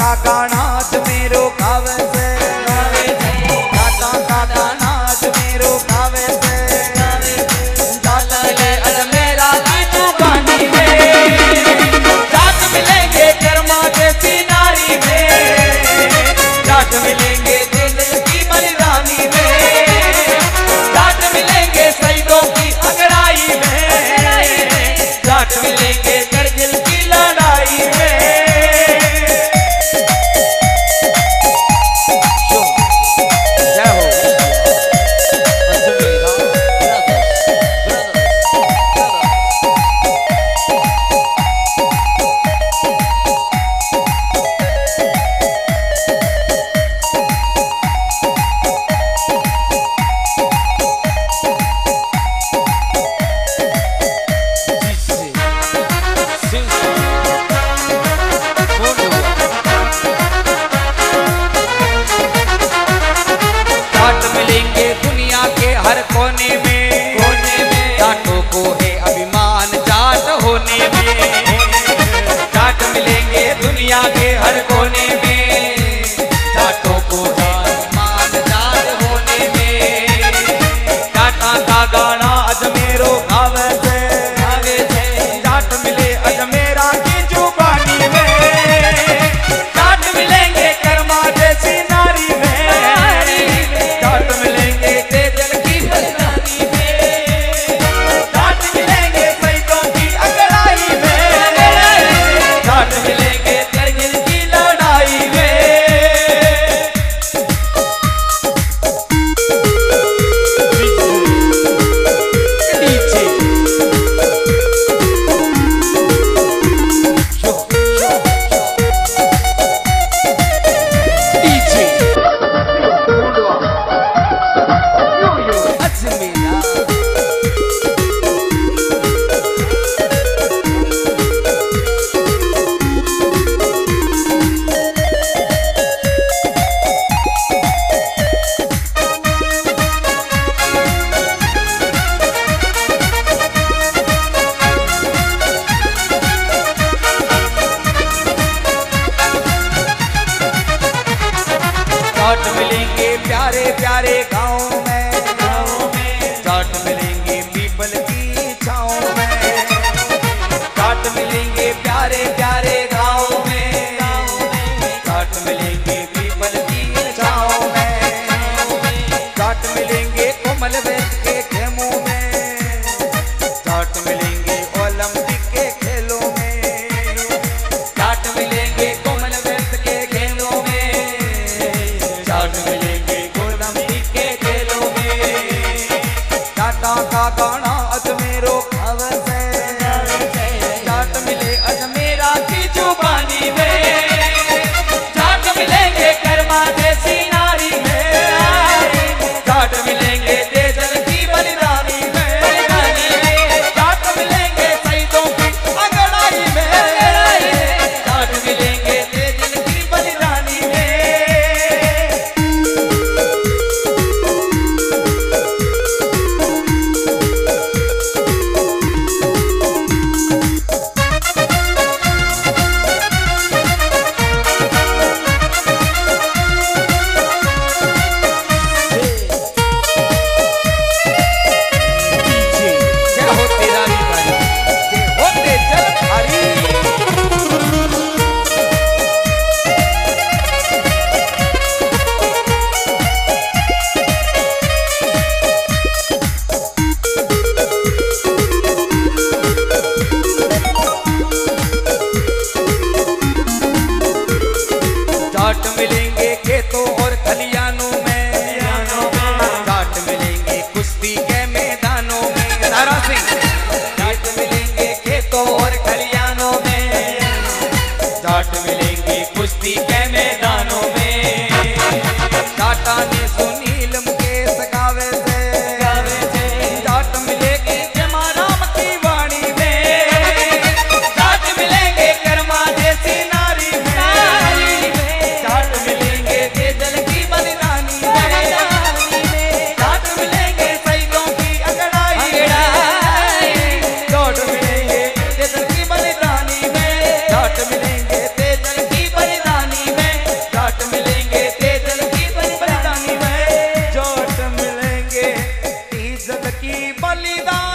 का नाच मेरो गावे से, टाटा का नाच मेरो गावे से, जाट मिले अजमेरा की जुबानी में, जाट मिलेंगे कर्मा जैसी नारी में, जाट मिलेंगे दिल की बलिदानी में, जाट मिलेंगे शहीदों की अगराई में, जाट मिलेंगे करगिल की लड़ाई में। दुनिया के हर कोने में जाटों को है मान जाट होने में, टाटा का गाना अजमेरो गावे से, जाट मिले अजमेरा की जुबानी में, जाट मिलेंगे कर्मा जैसी नारी में, जाट मिलेंगे तेजल की बलिदानी में, जाट मिलेंगे शहीदों की अगराई में, जाट मिलेंगे जाट मिलेंगे प्यारे प्यारे गाँव में, जाट मिलेंगे पीपल की छाँव में, जाट मिलेंगे प्यारे प्यारे गाँव में, जाट मिलेंगे पीपल की छाँव में, जाट मिलेंगे कोमल वैद्य के खेमों में, जाट मिलेंगे ओलंपिक के खेलों में, जाट मिलेंगे कोमल वैद्य के खेलों में, जाट मिलेंगे ओलंपिक के खेलों में, टाटा का गाना अजमेरो गावे से, जाट मिले अजमेरा की जुबानी में, जाट मिलेंगे कर्मा जैसी नारी में, जाट मिलेंगे तेजल की बलिदानी में, जाट मिलेंगे शहीदों की अगराई में, जाट मिलेंगे तेजल की बलिदानी में। बलिदान